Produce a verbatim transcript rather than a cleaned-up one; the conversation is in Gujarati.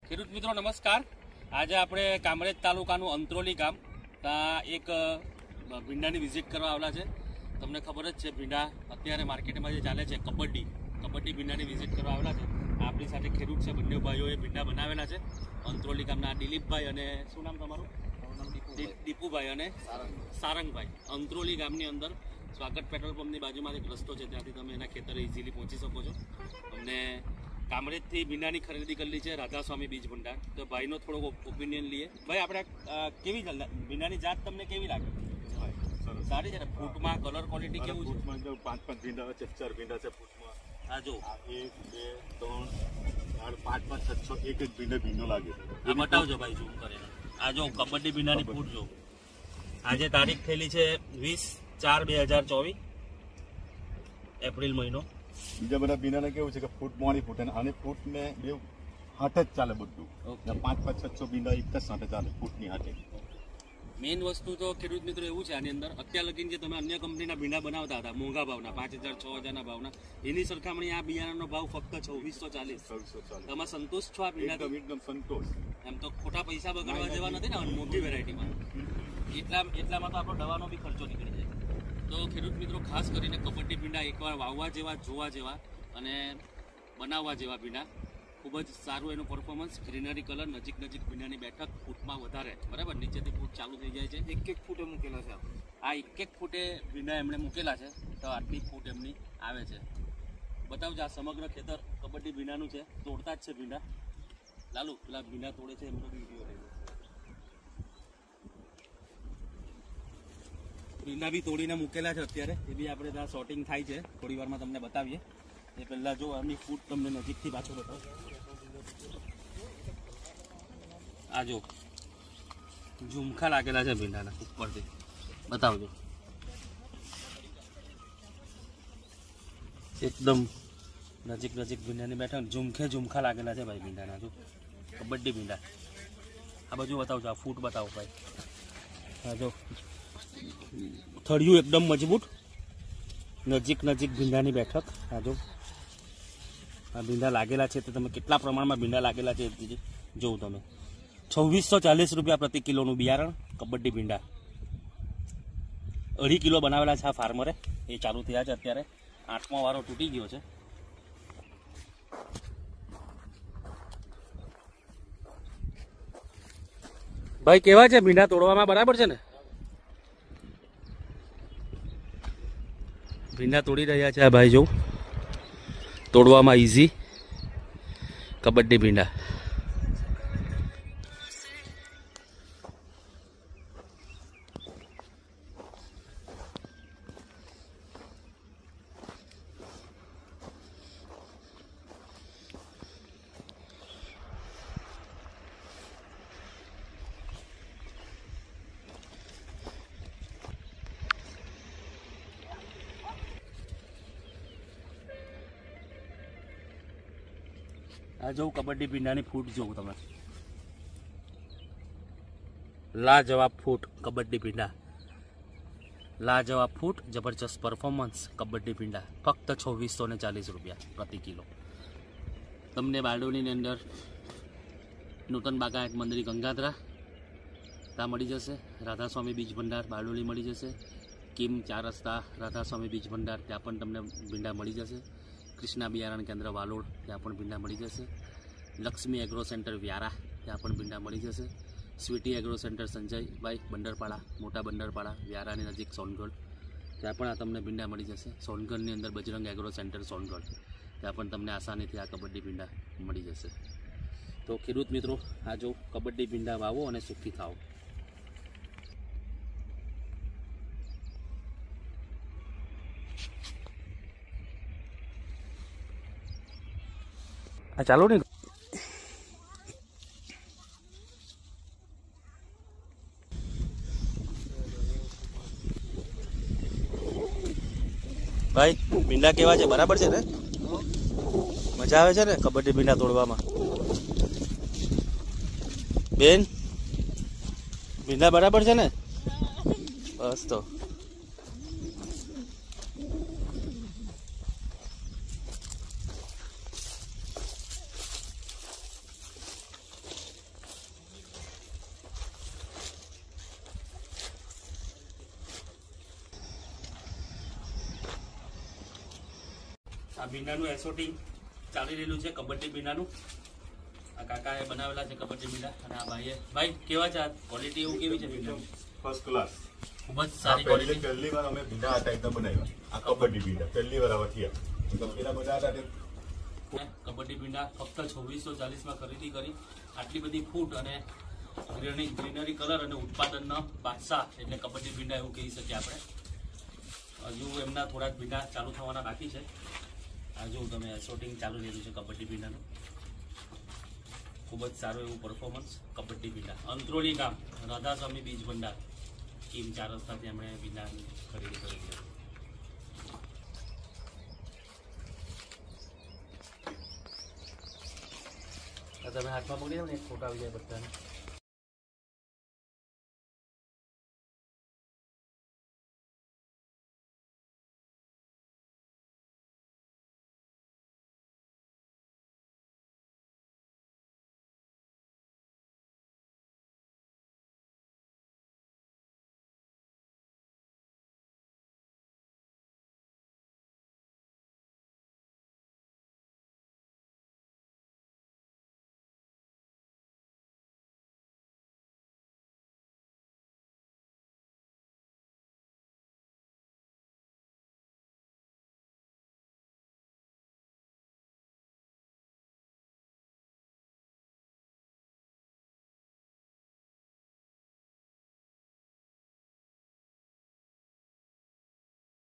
ખેડૂત મિત્રો નમસ્કાર। આજે આપણે કામરેજ તાલુકાનું અંત્રોલી ગામ ત્યાં એક ભીંડાની વિઝિટ કરવા આવેલા છે। તમને ખબર જ છે ભીંડા અત્યારે માર્કેટમાં જે ચાલે છે કબડ્ડી કબડ્ડી ભીંડાની વિઝિટ કરવા આવેલા છે। આપણી સાથે ખેડૂત છે, બંને ભાઈઓએ ભીંડા બનાવેલા છે। અંત્રોલી ગામના દિલીપભાઈ અને શું નામ તમારું? દીપુભાઈ અને સારંગભાઈ। અંત્રોલી ગામની અંદર સ્વાગત પેટ્રોલ પંપની બાજુમાં એક રસ્તો છે, ત્યાંથી તમે એના ખેતરે ઇઝીલી પહોંચી શકો છો। અમને કામરેજથી ભીંડાની ખરીદી કરેલી છે રાધાસ્વામી બીજ ભંડાર। તો ભાઈનો થોડોક ઓપિનિયન લઈએ। ભાઈ, આપણે કેવી ભીંડાની જાત તમને કેવી લાગે? સારી છે ને? ફૂટમાં કલર ક્વોલિટી કેવું છે? પાંચ પાંચ ભીંડા છે, ચાર ભીંડા છે ફૂટમાં। હા જો એક બે ત્રણ ચાર પાંચ પાંચ છ છ એક એક ભીંડે ભીંડો લાગે છે। આ બતાવજો ભાઈ ઝૂમ કરીને। આ જો કબડ્ડી ભીંડાની ફૂટ જો આજે તારીખ થયેલી છે વીસ ચાર બે હજાર ચોવીસ એપ્રિલ મહિનો। બીજા બધા ભીંડાને કેવું છે કે ફૂટ મોડી ફૂટ અને ફૂટ ને બે હાથ જ ચાલે બધું। પાંચ પાંચ છ છ ભીંડા એક જ સાથે ચાલે ફૂટની હાથે। મેઇન વસ્તુ તો ખેડૂત મિત્રો એવું છે આની અંદર, અત્યાર લગીને જે તમે અન્ય કંપનીના ભીંડા બનાવતા હતા મોંઘા ભાવના પાંચ હજાર છ હજારના ભાવના, એની સરખામણી આ બિયારણનો ભાવ ફક્ત છવ્વીસો ચાલીસ તમે સંતોષ છો આ ભીંડા? એકદમ સંતોષ। એમ તો ખોટા પૈસા બગાડવા જેવા નથી ને મોટી વેરાયટીમાં, એટલા એટલામાં તો આપણો દવાનો બી ખર્ચો નીકળી જાય। તો ખેડૂત મિત્રો ખાસ કરીને કબડ્ડી ભીંડા એકવાર વાવવા જેવા, જોવા જેવા અને બનાવવા જેવા ભીંડા। ખૂબ જ સારું એનું પરફોર્મન્સ, ગ્રીનરી કલર, નજીક નજીક ભીંડાની બેઠક, ફૂટમાં વધારે બરાબર, નીચેથી ફૂટ ચાલુ થઈ જાય છે। એક એક ફૂટે મૂકેલા છે આ એક એક ફૂટે ભીંડા એમણે મૂકેલા છે, તો આટલી ફૂટ એમની આવે છે। બતાવજો આ સમગ્ર ખેતર કબડ્ડી ભીંડાનું છે, તોડતા જ છે ભીંડા। લાલુ પેલા ભીંડા તોડે છે એમનો વિડીયો લઈ લો। ભીંડા બી તોડીને મૂકેલા છે અત્યારે, એ બી આપણે ત્યાં શોર્ટિંગ થાય છે, થોડી વારમાં તમને બતાવીએ। એ પહેલાં જો આમની ફૂટ તમને નજીકથી પાછો બતાવો। આ જો ઝુમખા લાગેલા છે ભીંડાના ઉપરથી, બતાવજો એકદમ નજીક નજીક ભીંડાની બેઠક, ઝુમખે ઝુમખા લાગેલા છે ભાઈ ભીંડાના। જો કબડ્ડી ભીંડા, આ બાજુ બતાવજો, આ ફૂટ બતાવો ભાઈ। હા જો થળિયું એકદમ મજબૂત, નજીક નજીક ભીંડાની બેઠક। આ જો આ ભીંડા લાગેલા છે તો તમે કેટલા પ્રમાણમાં ભીંડા લાગેલા છે જોઉં તમે। છવ્વીસો ચાલીસ રૂપિયા પ્રતિ કિલોનું બિયારણ કબડ્ડી ભીંડા, અઢી કિલો બનાવેલા છે આ ફાર્મરે, એ ચાલુ થયા છે અત્યારે, આઠમો વારો તૂટી ગયો છે। ભાઈ કેવા છે ભીંડા તોડવામાં? બરાબર છે ને? ભીંડા તોડી રહ્યા છે આ ભાઈ, જો તોડવામાં ઈઝી કબડ્ડી ભીંડા। આ જોઉં કબડ્ડી ભીંડાની ફૂટ જોઉં તમે, લાજવાબ ફૂટ કબડ્ડી ભીંડા, લાજવાબ ફૂટ, જબરજસ્ત પરફોર્મન્સ કબડ્ડી ભીંડા, ફક્ત છવ્વીસો ને ચાલીસ રૂપિયા પ્રતિ કિલો। તમને બારડોલીની અંદર નૂતન બાગાયત મંદિર ગંગાધરા ત્યાં મળી જશે, રાધાસ્વામી બીજ ભંડાર બારડોલી મળી જશે, કિમ ચાર રસ્તા રાધાસ્વામી બીજ ભંડાર ત્યાં પણ તમને ભીંડા મળી જશે, કૃષ્ણા બિયારણ કેન્દ્ર વાલોડ ત્યાં પણ ભીંડા મળી જશે, લક્ષ્મી એગ્રો સેન્ટર વ્યારા ત્યાં પણ ભીંડા મળી જશે, Sweety Agro Centre Sanjaybhai Bandarpada, મોટા બંદરપાડા વ્યારાની નજીક સોનગઢ ત્યાં પણ આ તમને ભીંડા મળી જશે, સોનગઢની અંદર બજરંગ એગ્રો સેન્ટર સોનગઢ ત્યાં પણ તમને આસાનીથી આ કબડ્ડી ભીંડા મળી જશે। તો ખેડૂત મિત્રો આ જો કબડ્ડી ભીંડા વાવો અને સુખી થાઓ। આ ચાલો ને ભાઈ, ભીંડા કેવા છે? બરાબર છે ને? મજા આવે છે ને કબડ્ડી ભીંડા તોડવામાં? બેન, ભીંડા બરાબર છે ને? બસ તો ભીંડાનું એસોટિંગ ચાલી રહેલું છે, કબડ્ડી ભીંડાનું. આ કાકાએ બનાવેલા છે કબડ્ડી ભીંડા, અને આ ભાઈએ ભાઈ કેવા છે ક્વોલિટી એવું કેવી છે ભીંડાની? ફર્સ્ટ ક્લાસ, ખૂબ જ સારી ક્વોલિટી. પહેલી વાર અમે ભીંડા આ ટાઈપના બનાવ્યા, આ કબડ્ડી ભીંડા પહેલી વાર આવા થયા. પેલા બધા હતા તે કબડ્ડી ભીંડા ફક્ત છવ્વીસો ચાલીસમાં ખરીદી કરી. આટલી બધી ફૂટ અને ગ્રીનરી ગ્રીનરી કલર અને ઉત્પાદનનો બાદશાહ એટલે કબડ્ડી ભીંડા એવું કહી શકીએ આપણે. હજુ એમના થોડાક ભીંડા ચાલુ થવાના બાકી છે. હજુ તમે શૂટિંગ ચાલુ રહેલું છે કબડ્ડી ભીંડાનું. ખૂબ જ સારું એવું પરફોર્મન્સ કબડ્ડી ભીંડા. અંત્રોલી ગામ, રાધાસ્વામી બીજ ભંડાર, કિમ ચાર રસ્તાથી એમણે ભીંડાની ખરીદી કરી છે. તમે હાથમાં પકડી દો ને એક ફોટો આવી જાય બધાને.